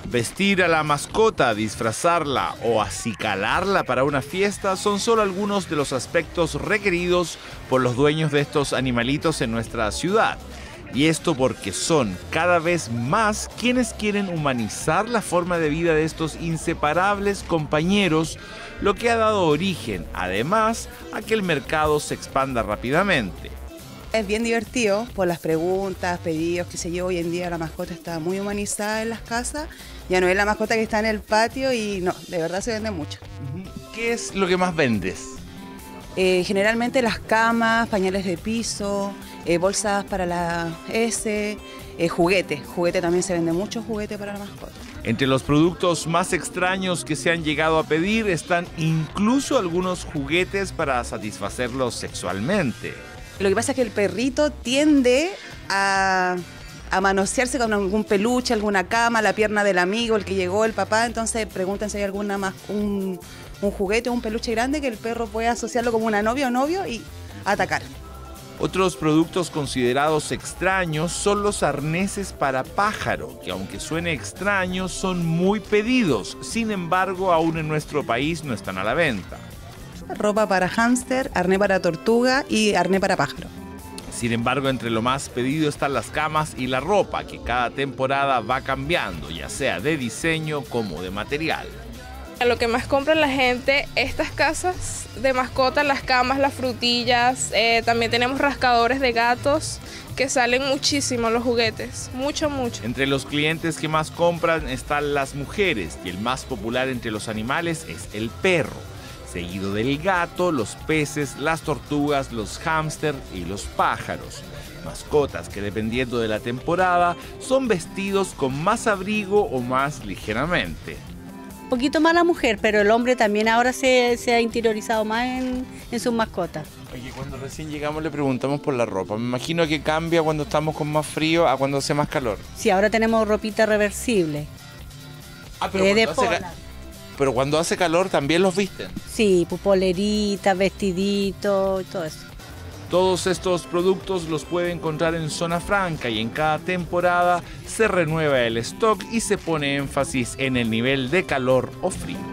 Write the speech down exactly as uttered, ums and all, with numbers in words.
Vestir a la mascota, disfrazarla o acicalarla para una fiesta son solo algunos de los aspectos requeridos por los dueños de estos animalitos en nuestra ciudad. Y esto porque son cada vez más quienes quieren humanizar la forma de vida de estos inseparables compañeros, lo que ha dado origen, además, a que el mercado se expanda rápidamente. Es bien divertido por las preguntas, pedidos, qué sé yo. Hoy en día la mascota está muy humanizada en las casas. Ya no es la mascota que está en el patio y no, de verdad se vende mucho. ¿Qué es lo que más vendes? Eh, generalmente las camas, pañales de piso, eh, bolsas para la S, eh, juguete. Juguete también se vende mucho, juguete para la mascota. Entre los productos más extraños que se han llegado a pedir están incluso algunos juguetes para satisfacerlos sexualmente. Lo que pasa es que el perrito tiende a, a manosearse con algún peluche, alguna cama, la pierna del amigo, el que llegó, el papá. Entonces preguntan si hay alguna más, un, un juguete o un peluche grande que el perro pueda asociarlo como una novia o novio y atacar. Otros productos considerados extraños son los arneses para pájaro, que aunque suene extraño, son muy pedidos. Sin embargo, aún en nuestro país no están a la venta. Ropa para hámster, arnés para tortuga y arnés para pájaro. Sin embargo, entre lo más pedido están las camas y la ropa, que cada temporada va cambiando, ya sea de diseño como de material. Lo que más compra la gente, estas casas de mascotas, las camas, las frutillas, eh, también tenemos rascadores de gatos, que salen muchísimo los juguetes, mucho, mucho. Entre los clientes que más compran están las mujeres, y el más popular entre los animales es el perro, seguido del gato, los peces, las tortugas, los hámster y los pájaros. Mascotas que dependiendo de la temporada son vestidos con más abrigo o más ligeramente. Un poquito más la mujer, pero el hombre también ahora se, se ha interiorizado más en, en sus mascotas. Oye, cuando recién llegamos le preguntamos por la ropa. Me imagino que cambia cuando estamos con más frío a cuando hace más calor. Sí, ahora tenemos ropita reversible. Ah, pero, eh, de cuando hace, polar. pero cuando hace calor también los visten. Sí, pues poleritas, vestiditos y todo eso. Todos estos productos los puede encontrar en Zona Franca y en cada temporada se renueva el stock y se pone énfasis en el nivel de calor o frío.